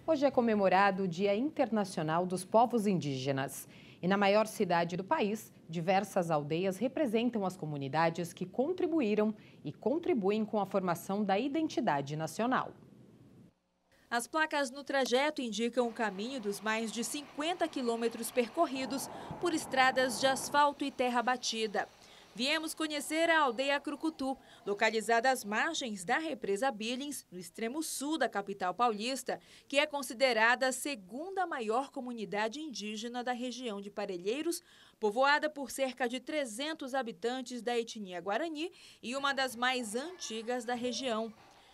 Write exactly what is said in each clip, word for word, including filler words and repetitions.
Hoje é comemorado o Dia Internacional dos Povos Indígenas. E na maior cidade do país, diversas aldeias representam as comunidades que contribuíram e contribuem com a formação da identidade nacional. As placas no trajeto indicam o caminho dos mais de cinquenta quilômetros percorridos por estradas de asfalto e terra batida. Viemos conhecer a aldeia Crucutu, localizada às margens da represa Billings, no extremo sul da capital paulista, que é considerada a segunda maior comunidade indígena da região de Parelheiros, povoada por cerca de trezentos habitantes da etnia Guarani e uma das mais antigas da região.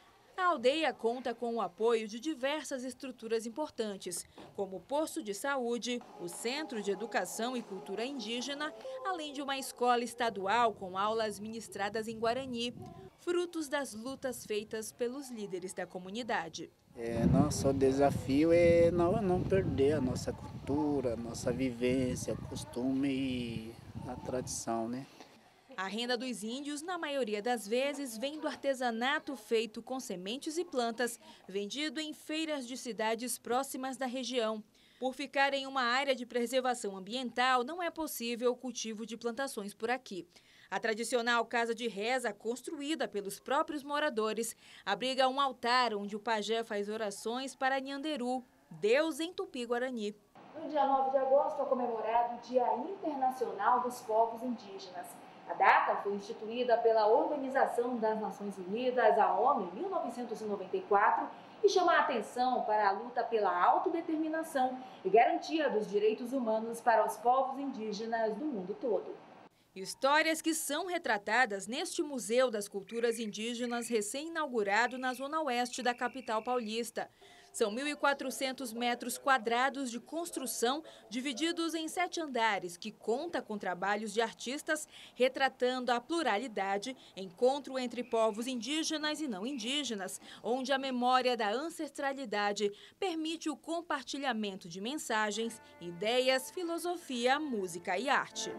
A aldeia conta com o apoio de diversas estruturas importantes, como o posto de saúde, o Centro de Educação e Cultura Indígena, além de uma escola estadual com aulas ministradas em Guarani, frutos das lutas feitas pelos líderes da comunidade. É, nosso desafio é não, não perder a nossa cultura, a nossa vivência, o costume e a tradição, né? A renda dos índios, na maioria das vezes, vem do artesanato feito com sementes e plantas, vendido em feiras de cidades próximas da região. Por ficar em uma área de preservação ambiental, não é possível o cultivo de plantações por aqui. A tradicional casa de reza, construída pelos próprios moradores, abriga um altar onde o pajé faz orações para Nhanderu, Deus em Tupi-Guarani. No dia nove de agosto é comemorado o Dia Internacional dos Povos Indígenas. A data foi instituída pela Organização das Nações Unidas, a ONU, em mil novecentos e noventa e quatro, e chama a atenção para a luta pela autodeterminação e garantia dos direitos humanos para os povos indígenas do mundo todo. Histórias que são retratadas neste Museu das Culturas Indígenas recém-inaugurado na zona oeste da capital paulista. São mil e quatrocentos metros quadrados de construção, divididos em sete andares, que conta com trabalhos de artistas retratando a pluralidade, encontro entre povos indígenas e não indígenas, onde a memória da ancestralidade permite o compartilhamento de mensagens, ideias, filosofia, música e arte.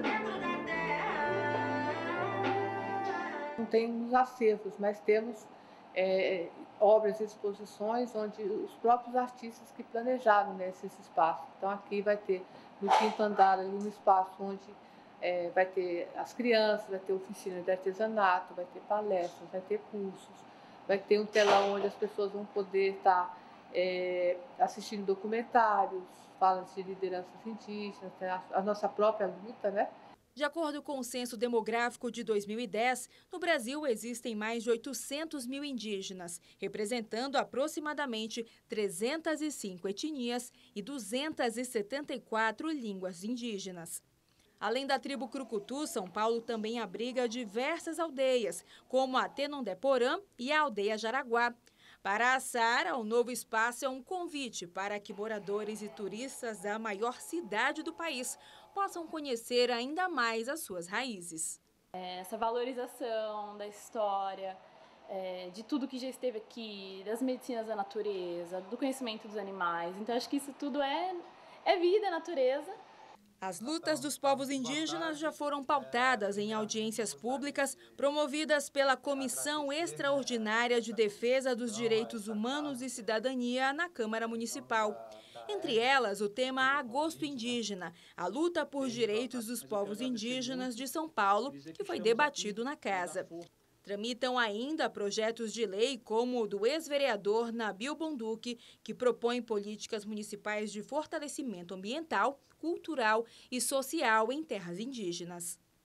Não temos acervos, mas temos é, obras e exposições onde os próprios artistas que planejaram nesse espaço. Então aqui vai ter no quinto andar ali um espaço onde é, vai ter as crianças, vai ter oficina de artesanato, vai ter palestras, vai ter cursos, vai ter um telão onde as pessoas vão poder estar é, assistindo documentários, falas de lideranças indígenas, a, a nossa própria luta, né? De acordo com o Censo Demográfico de dois mil e dez, no Brasil existem mais de oitocentos mil indígenas, representando aproximadamente trezentas e cinco etnias e duzentas e setenta e quatro línguas indígenas. Além da tribo Crucutu, São Paulo também abriga diversas aldeias, como a Tenondeporã e a aldeia Jaraguá. Para a Sara, o novo espaço é um convite para que moradores e turistas da maior cidade do país possam conhecer ainda mais as suas raízes. Essa valorização da história, é, de tudo que já esteve aqui, das medicinas da natureza, do conhecimento dos animais. Então, acho que isso tudo é, é vida, é natureza. As lutas dos povos indígenas já foram pautadas em audiências públicas promovidas pela Comissão Extraordinária de Defesa dos Direitos Humanos e Cidadania na Câmara Municipal. Entre elas, o tema Agosto Indígena, a luta por direitos dos povos indígenas de São Paulo, que foi debatido na casa. Tramitam ainda projetos de lei como o do ex-vereador Nabil Bonduque, que propõe políticas municipais de fortalecimento ambiental, cultural e social em terras indígenas.